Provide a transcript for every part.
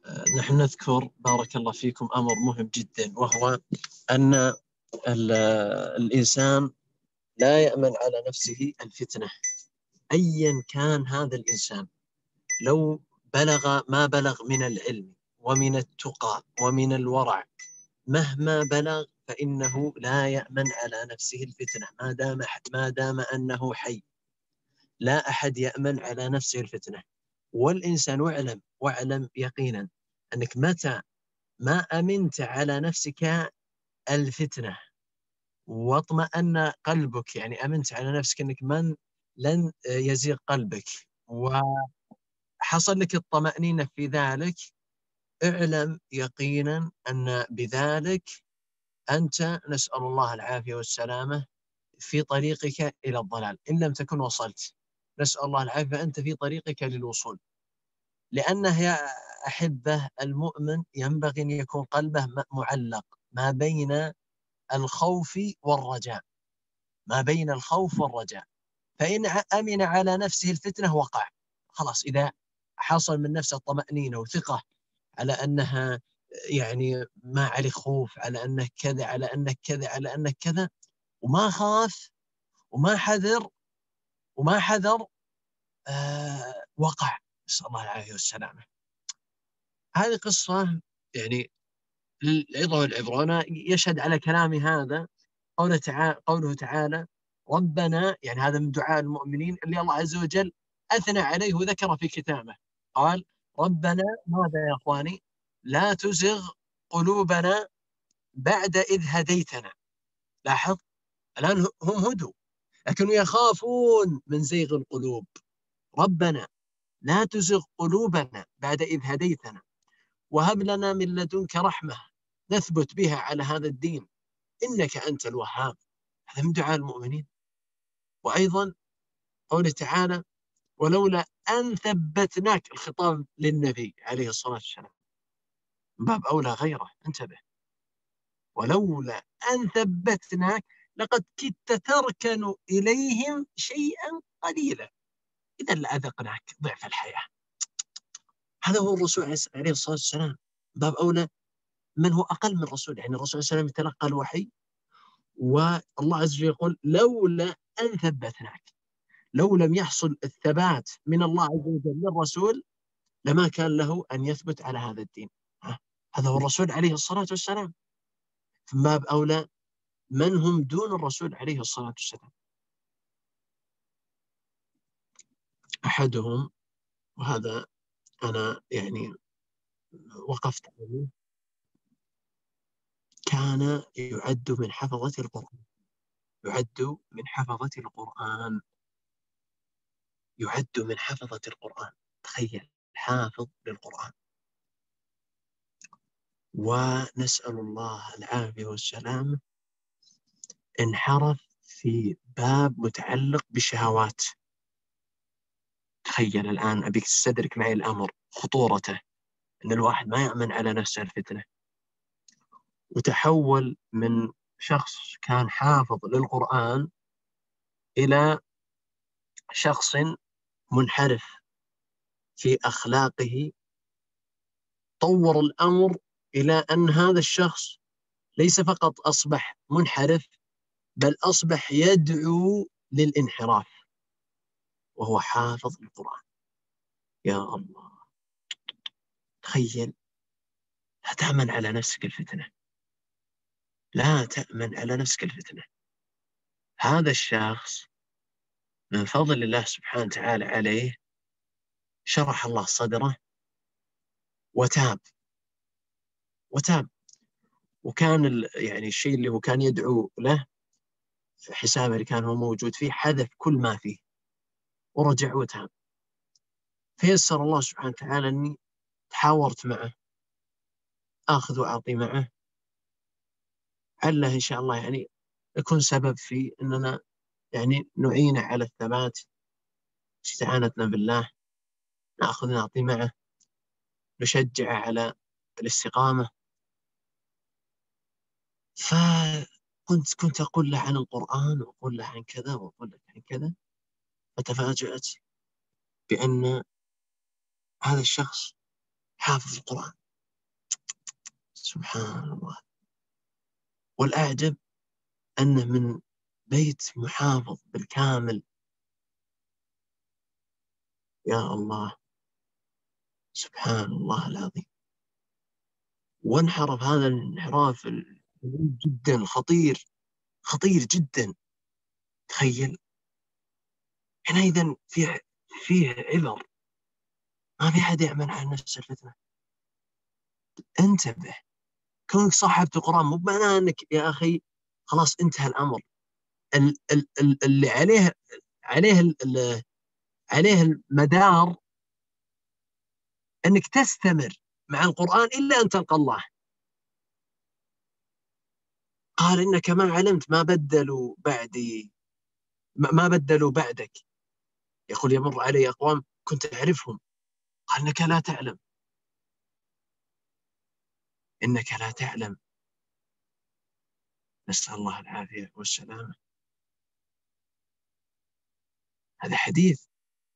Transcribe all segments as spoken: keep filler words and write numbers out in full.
نحن نذكر بارك الله فيكم أمر مهم جدا، وهو أن الإنسان لا يأمن على نفسه الفتنة أيا كان هذا الإنسان، لو بلغ ما بلغ من العلم ومن التقى ومن الورع، مهما بلغ فإنه لا يأمن على نفسه الفتنة ما دام ما دام أنه حي. لا أحد يأمن على نفسه الفتنة. والإنسان واعلم واعلم يقينا أنك متى ما أمنت على نفسك الفتنة واطمأن قلبك، يعني أمنت على نفسك أنك من لن يزيغ قلبك وحصل لك الطمأنينة في ذلك، اعلم يقينا أن بذلك أنت، نسأل الله العافية والسلامة، في طريقك إلى الضلال إن لم تكن وصلت. نسأل الله العافية، أنت في طريقك للوصول. لأنه يا أحبة المؤمن ينبغي أن يكون قلبه معلق ما بين الخوف والرجاء، ما بين الخوف والرجاء. فإن أمن على نفسه الفتنة وقع خلاص. إذا حصل من نفسه الطمأنينة وثقة على أنها يعني ما عليه خوف، على أنه كذا، على أنه كذا، على أنه كذا، وما خاف وما حذر وما حذر آه وقع، نسأل الله العافية والسلامة. هذه قصة يعني للعظة والعبرة. أنا يشهد على كلامي هذا قوله تعالى, قوله تعالى ربنا، يعني هذا من دعاء المؤمنين اللي الله عز وجل أثنى عليه وذكر في كتابه. قال ربنا ماذا يا أخواني؟ لا تزغ قلوبنا بعد إذ هديتنا. لاحظ الآن هم هدوا لكنوا يخافون من زيغ القلوب. ربنا لا تزغ قلوبنا بعد إذ هديتنا وهب لنا من لدنك رحمة نثبت بها على هذا الدين إنك أنت الوهاب. هذا من دعاء المؤمنين. وأيضا قوله تعالى ولولا أن ثبتناك، الخطاب للنبي عليه الصلاة والسلام، باب أولى غيره، انتبه. ولولا أن ثبتناك لقد كدت تركن إليهم شيئا قليلا إذا لأذقناك ضعف الحياة. هذا هو الرسول عليه الصلاة والسلام، باب أولى من هو أقل من الرسول. يعني الرسول صلى الله عليه وسلم يتلقى الوحي والله عز وجل يقول لولا أن ثبتناك. لو لم يحصل الثبات من الله عز وجل للرسول لما كان له أن يثبت على هذا الدين. هذا هو الرسول عليه الصلاة والسلام. من باب أولى من هم دون الرسول عليه الصلاة والسلام. أحدهم، وهذا أنا يعني وقفت عليه، كان يعد من حفظة القرآن. يعد من حفظة القرآن يعد من حفظة القرآن. تخيل، حافظ للقرآن. ونسأل الله العافية والسلام، انحرف في باب متعلق بالشهوات. تخيل الآن، أبيك تستدرك معي الأمر خطورته، أن الواحد ما يأمن على نفسه الفتنة، وتحول من شخص كان حافظ للقرآن إلى شخص منحرف في أخلاقه. طور الأمر إلى أن هذا الشخص ليس فقط أصبح منحرف، بل أصبح يدعو للانحراف وهو حافظ القرآن. يا الله، تخيل. لا تأمن على نفسك الفتنة، لا تأمن على نفسك الفتنة. هذا الشخص من فضل الله سبحانه وتعالى عليه شرح الله صدره وتاب وتاب وكان يعني الشيء اللي هو كان يدعو له في حسابه اللي كان هو موجود فيه حذف كل ما فيه ورجع وتاب. فيسر الله سبحانه وتعالى أني تحاورت معه، آخذ وأعطي معه، عله إن شاء الله يعني يكون سبب في أننا يعني نعينه على الثبات، استعانتنا بالله، نأخذ نعطي معه، نشجعه على الاستقامة. فكنت كنت أقول له عن القرآن وأقول له عن كذا وأقول له عن كذا، فتفاجأت بأن هذا الشخص حافظ القرآن، سبحان الله. والأعجب أنه من بيت محافظ بالكامل. يا الله، سبحان الله العظيم. وانحرف هذا الانحراف جدا خطير، خطير جدا. تخيل، حينئذ فيه فيه عبر. ما في أحد يعمل على نفس الفتنة. انتبه، كونك صاحبت القرآن مو بمعناه أنك يا أخي خلاص انتهى الأمر. ال ال ال اللي عليه عليه ال عليه المدار أنك تستمر مع القرآن إلا أن تلقى الله. قال إنك ما علمت ما بدلوا بعدي، ما بدلوا بعدك. يقول يمر علي أقوام كنت أعرفهم، قال إنك لا تعلم، إنك لا تعلم. نسأل الله العافية والسلامة. هذا حديث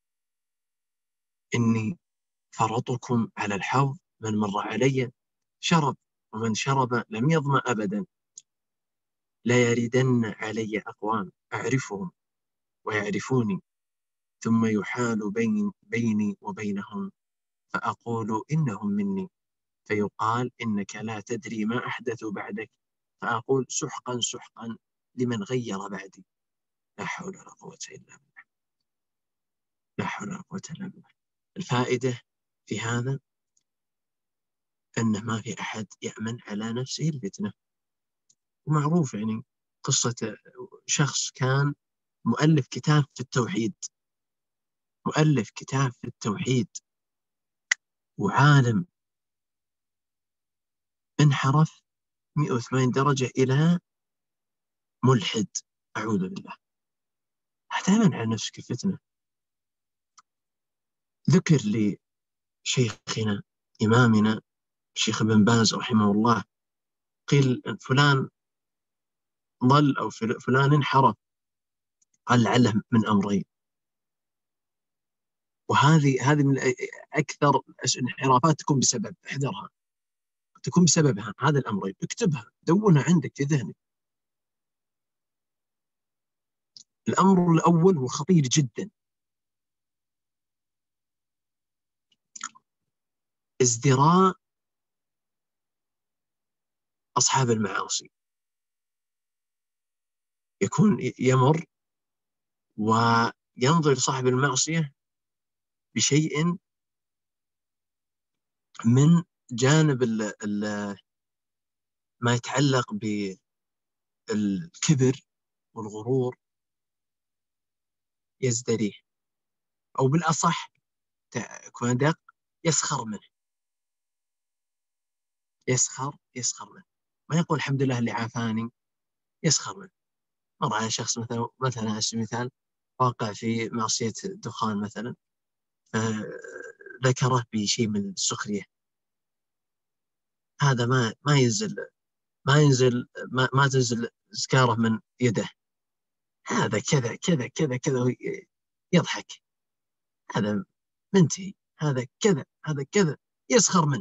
إني فرطكم على الحوض، من مر علي شرب، ومن شرب لم يظمأ أبدا. لا يردن علي أقوام أعرفهم ويعرفوني، ثم يحال بين بيني وبينهم فأقول إنهم مني، فيقال إنك لا تدري ما أحدثوا بعدك، فأقول سحقا سحقا لمن غير بعدي. لا حول ولا قوة إلا بالله، لا حول ولا قوة إلا بالله. الفائدة في هذا أنه ما في أحد يأمن على نفسه الفتنة. ومعروف يعني قصة شخص كان مؤلف كتاب في التوحيد، مؤلف كتاب في التوحيد وعالم، انحرف مئة وثمانين درجة إلى ملحد، أعوذ بالله. هتأمن على نفسك الفتنة. ذكر لي شيخنا إمامنا الشيخ ابن باز رحمه الله، قيل فلان ضل أو فلان انحرف، قال لعله من أمرين. وهذه هذه من أكثر الانحرافات تكون بسبب، احذرها، تكون بسببها هذا الأمرين. اكتبها، دونها عندك في ذهنك. الأمر الأول وخطير جدا، ازدراء أصحاب المعاصي. يكون يمر وينظر صاحب المعصية بشيء من جانب ال ال ما يتعلق بالكبر والغرور، يزدريه، أو بالأصح يكون أدق، يسخر منه، يسخر يسخر منه. ما يقول الحمد لله اللي عافاني، يسخر منه. مر على شخص مثلا مثلا على سبيل المثال واقع في معصية الدخان مثلا، ذكره بشيء من السخرية. هذا ما ما ينزل ما ينزل ما, ما تنزل سكارة من يده. هذا كذا كذا كذا كذا، يضحك. هذا منتهي، هذا كذا هذا كذا، يسخر منه.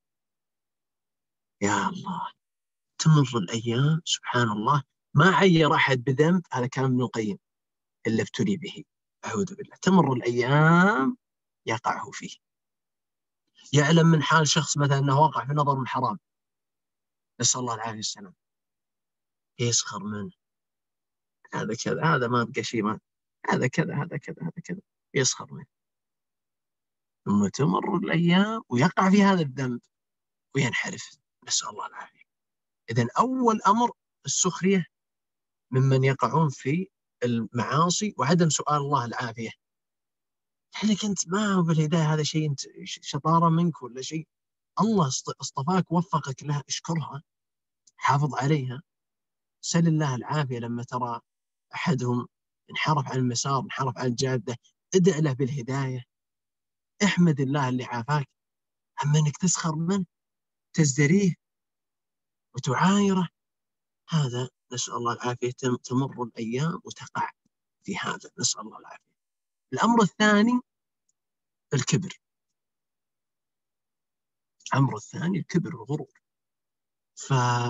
يا الله، تمر الأيام سبحان الله ما عير أحد بذنب، هذا كلام ابن القيم، إلا ابتلي به. أعوذ بالله. تمر الأيام يقع فيه. يعلم من حال شخص مثلا أنه وقع في نظر حرام، نسأل الله العافية والسلام، يسخر منه. هذا كذا، هذا ما بقى شيء، ما هذا كذا هذا كذا هذا كذا، يسخر منه. ثم تمر الأيام ويقع في هذا الذنب وينحرف، نسأل الله العافية. إذن أول أمر السخرية ممن يقعون في المعاصي وعدم سؤال الله العافية. يعني أنت ما هو بالهداية، هذا شيء أنت شطارة منك ولا شيء، الله اصطفاك وفقك لها، اشكرها، حافظ عليها، سل الله العافية. لما ترى أحدهم انحرف عن المسار، انحرف عن الجادة، ادع له بالهداية، احمد الله اللي عافاك. أما أنك تسخر منه، تزدريه وتعايره، هذا نسأل الله العافية. تمر الأيام وتقع في هذا، نسأل الله العافية. الأمر الثاني الكبر. الأمر الثاني الكبر والغرور. ف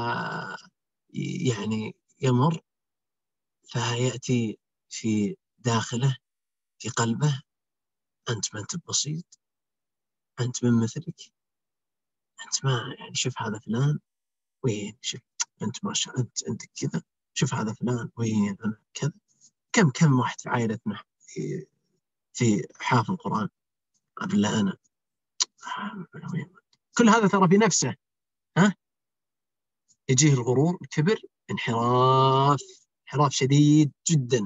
يعني يمر فيأتي في داخله في قلبه: أنت ما أنت بسيط، أنت من مثلك، أنت ما يعني شوف هذا فلان وين، شوف أنت ما شاء أنت أنت كذا، شوف هذا فلان وين أنا كذا. كم كم واحد في عائلتنا في, في حافظ القرآن بالله أنا كل هذا ترى في نفسه. ها يجيه الغرور، الكبر، انحراف انحراف شديد جدا.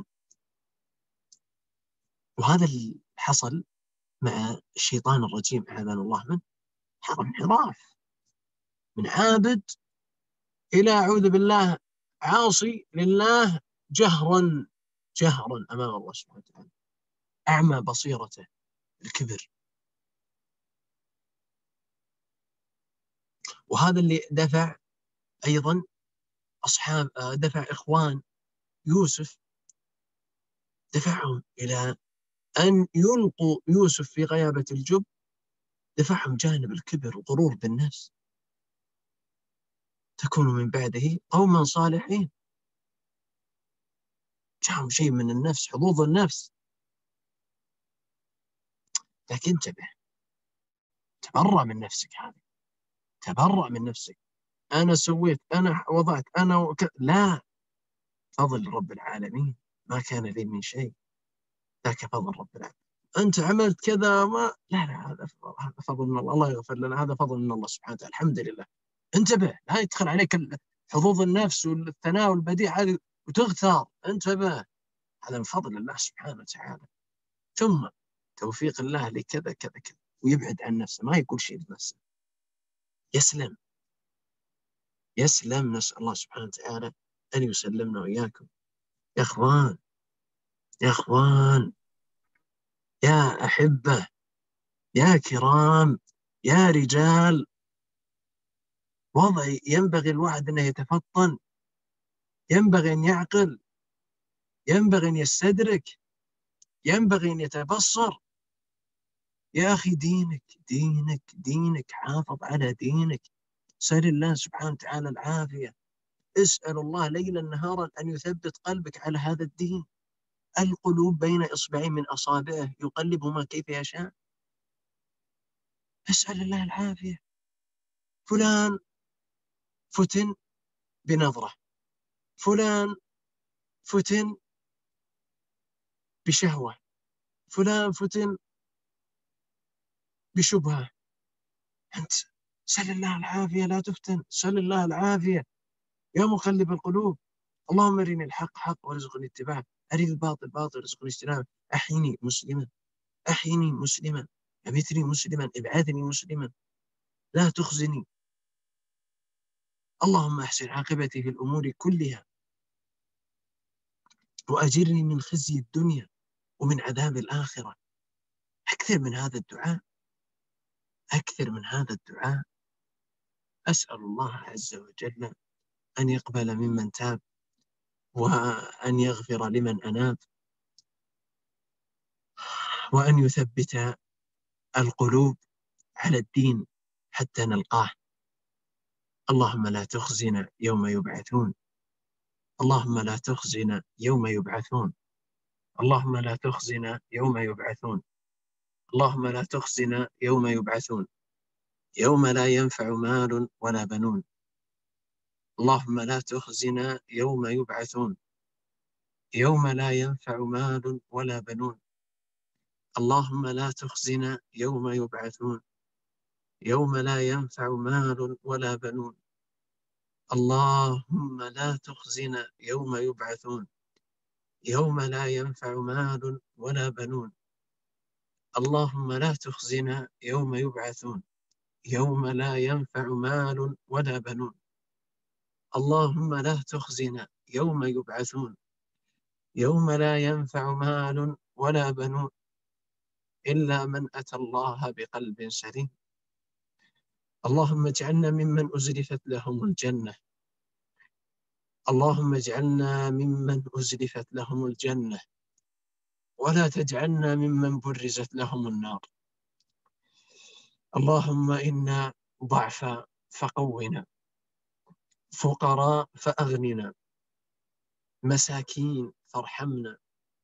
وهذا اللي حصل مع الشيطان الرجيم أعاذنا الله منه. حرم انحراف من عابد إلى أعوذ بالله عاصي لله جهرا جهرا أمام الله سبحانه وتعالى. أعمى بصيرته الكبر. وهذا اللي دفع أيضا أصحاب دفع إخوان يوسف، دفعهم إلى أن يلقوا يوسف في غيابة الجب، دفعهم جانب الكبر والغرور بالنفس. تكون من بعده قوما صالحين. جاءهم شيء من النفس، حظوظ النفس. لكن انتبه، تبرأ من نفسك هذه، تبرأ من نفسك. أنا سويت، أنا وضعت، أنا وك... لا، فضل رب العالمين، ما كان لي من شيء، ذاك فضل رب العالمين. أنت عملت كذا، ما لا لا هذا فضل، هذا فضل من الله، الله يغفر لنا، هذا فضل من الله سبحانه وتعالى، الحمد لله. انتبه، لا يدخل عليك حظوظ النفس والثناء والبديع هذه وتغتار. انتبه، هذا من فضل الله سبحانه وتعالى، ثم توفيق الله لكذا كذا كذا. ويبعد عن نفسه، ما يقول شيء لنفسه، يسلم يسلم. نسأل الله سبحانه وتعالى أن يسلمنا وإياكم. يا أخوان يا أخوان يا أحبة يا كرام يا رجال، وضع ينبغي الواحد أنه يتفطن، ينبغي أن يعقل، ينبغي أن يستدرك، ينبغي أن يتبصر. يا أخي دينك دينك دينك، حافظ على دينك. سأل الله سبحانه وتعالى العافية، اسأل الله ليلا نهارا أن يثبت قلبك على هذا الدين. القلوب بين إصبعين من أصابعه يقلبهما كيف يشاء. اسأل الله العافية. فلان فتن بنظرة، فلان فتن بشهوة، فلان فتن بشبهة. أنت سأل الله العافية، لا تفتن، سأل الله العافية. يا مقلب القلوب، اللهم أرني الحق حق وارزقني اتباعه، أرني الباطل باطل وارزقني اجتنابه. أحيني مسلما، أحيني مسلما، أمتني مسلما، ابعثني مسلما، لا تخزني. اللهم أحسن عاقبتي في الأمور كلها، وأجرني من خزي الدنيا ومن عذاب الآخرة. أكثر من هذا الدعاء، أكثر من هذا الدعاء. أسأل الله عز وجل أن يقبل ممن تاب، وأن يغفر لمن أناب، وأن يثبت القلوب على الدين حتى نلقاه. اللهم لا تخزنا يوم يبعثون، اللهم لا تخزنا يوم يبعثون، اللهم لا تخزنا يوم يبعثون، اللهم لا تخزنا يوم يبعثون، يوم لا ينفع مال ولا بنون. اللهم لا تخزنا يوم يبعثون، يوم لا ينفع مال ولا بنون. اللهم لا تخزنا يوم يبعثون، يوم لا ينفع مال ولا بنون. اللهم لا تخزنا يوم يبعثون، يوم لا ينفع مال ولا بنون. اللهم لا تخزنا يوم يبعثون، يوم لا ينفع مال ولا بنون. اللهم لا تخزنا يوم يبعثون، يوم لا ينفع مال ولا بنون إلا من أتى الله بقلب سليم. اللهم اجعلنا ممن أزلفت لهم الجنة، اللهم اجعلنا ممن أزلفت لهم الجنة، ولا تجعلنا ممن برزت لهم النار. اللهم إنا ضعفاء فقونا، فقراء فأغننا، مساكين فارحمنا.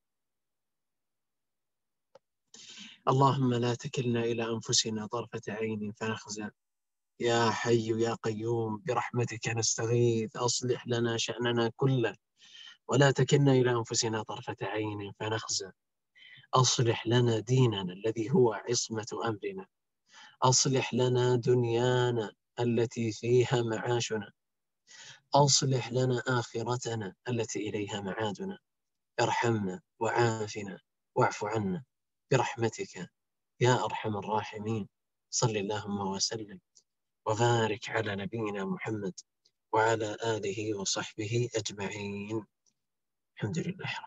اللهم لا تكلنا إلى أنفسنا طرفة عين فنخزى. يا حي يا قيوم برحمتك نستغيث، أصلح لنا شأننا كله ولا تكلنا إلى أنفسنا طرفة عين فنخزى. أصلح لنا ديننا الذي هو عصمة أمرنا، أصلح لنا دنيانا التي فيها معاشنا، أصلح لنا آخرتنا التي إليها معادنا. ارحمنا وعافنا واعف عنا برحمتك يا أرحم الراحمين. صل اللهم وسلم وبارك على نبينا محمد وعلى آله وصحبه أجمعين. الحمد لله.